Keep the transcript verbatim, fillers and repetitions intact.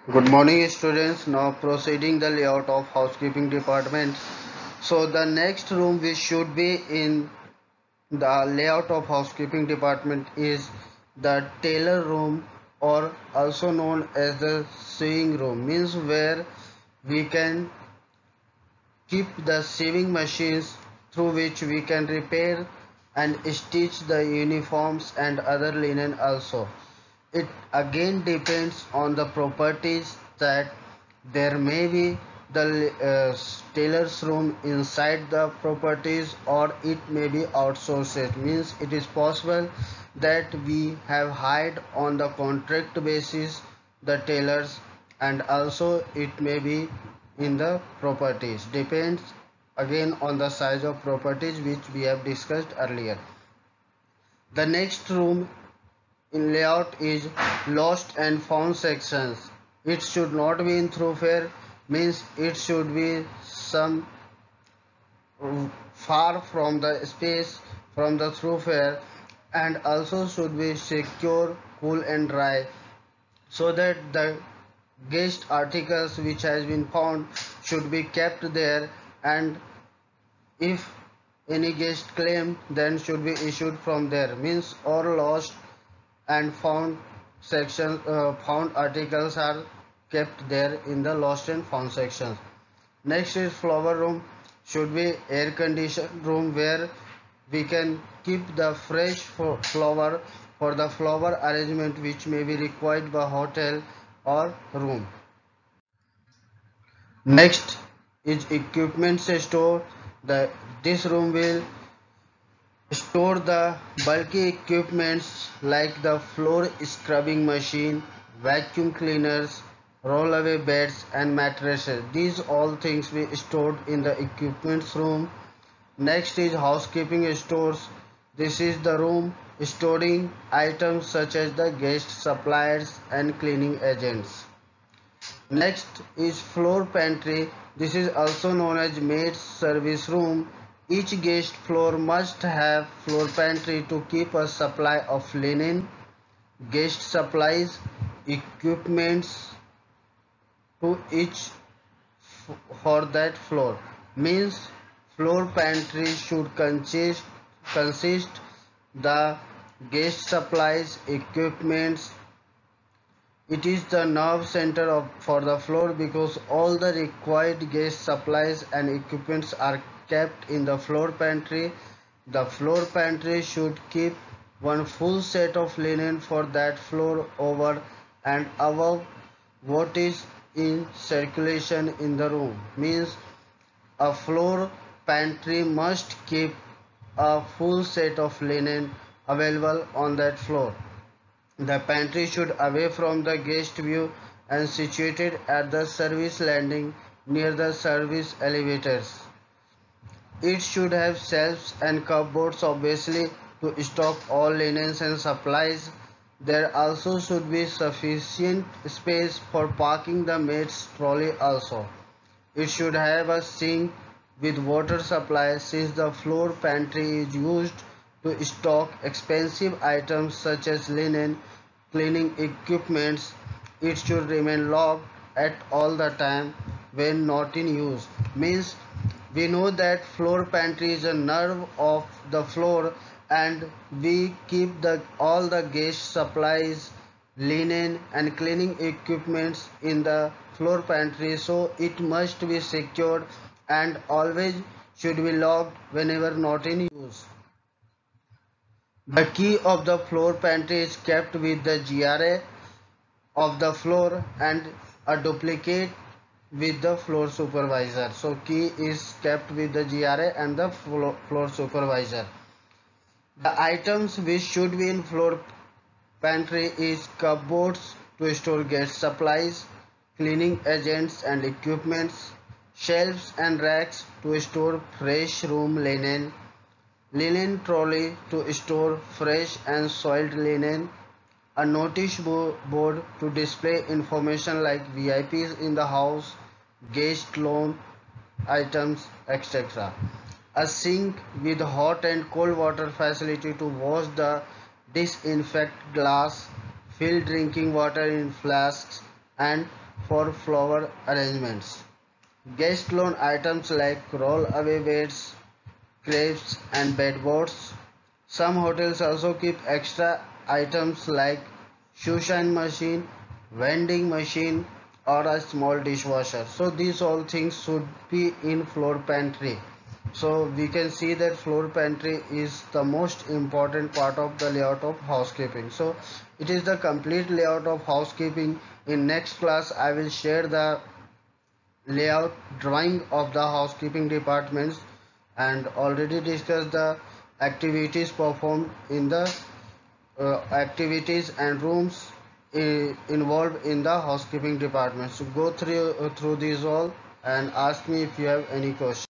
Good morning students. Now proceeding the layout of housekeeping department. So the next room which should be in the layout of housekeeping department is the tailor room, or also known as the sewing room, means where we can keep the sewing machines through which we can repair and stitch the uniforms and other linen also. It again depends on the properties that there may be the uh, tailor's room inside the properties, or it may be outsourced. Means it is possible that we have hired on the contract basis the tailors, and also it may be in the properties. Depends again on the size of properties which we have discussed earlier. The next room in layout is lost and found sections. It should not be in thoroughfare, means it should be some far from the space from the thoroughfare, and also should be secure, cool and dry, so that the guest articles which has been found should be kept there, and if any guest claim then should be issued from there. Means or lost and found section, uh, found articles are kept there in the lost and found sections. Next is flower room. Should be air conditioned room where we can keep the fresh flower for the flower arrangement which may be required by hotel or room. Next is equipment store. The this room will store the bulky equipments like the floor scrubbing machine, vacuum cleaners, rollaway beds and mattresses. These all things we stored in the equipments room. Next is housekeeping stores. This is the room storing items such as the guest supplies and cleaning agents. Next is floor pantry. This is also known as maid's service room. Each guest floor must have floor pantry to keep a supply of linen, guest supplies, equipments to each for that floor. Means floor pantry should consist consist the guest supplies, equipments. It is the nerve center of, for the floor, because all the required guest supplies and equipments are kept in the floor pantry. The floor pantry should keep one full set of linen for that floor over and above what is in circulation in the room. Means a floor pantry must keep a full set of linen available on that floor. The pantry should away from the guest view and situated at the service landing near the service elevators. It should have shelves and cupboards obviously to stock all linens and supplies. There also should be sufficient space for parking the maid's trolley also. It should have a sink with water supply, since the floor pantry is used to stock expensive items such as linen, cleaning equipments. It should remain locked at all the time when not in use. Means we know that floor pantry is a nerve of the floor, and we keep the all the guest supplies, linen and cleaning equipments in the floor pantry, so it must be secured and always should be locked whenever not in use. The key of the floor pantry is kept with the G R A of the floor and a duplicate with the floor supervisor. So key is kept with the G R A and the floor supervisor. The items which should be in floor pantry is cupboards to store guest supplies, cleaning agents and equipments, shelves and racks to store fresh room linen, linen trolley to store fresh and soiled linen, a notice board to display information like V I Ps in the house, guest loan items, et cetera. A sink with hot and cold water facility to wash the disinfect glass, fill drinking water in flasks, and for flower arrangements. Guest loan items like roll away beds, cribs, and bedboards. Some hotels also keep extra items like shoe shine machine, vending machine, or a small dishwasher. So these all things should be in floor pantry. So we can see that floor pantry is the most important part of the layout of housekeeping. So it is the complete layout of housekeeping. In next class I will share the layout drawing of the housekeeping departments and already discussed the activities performed in the uh, activities and rooms i- involved in the housekeeping department. So go through uh, through these all and ask me if you have any questions.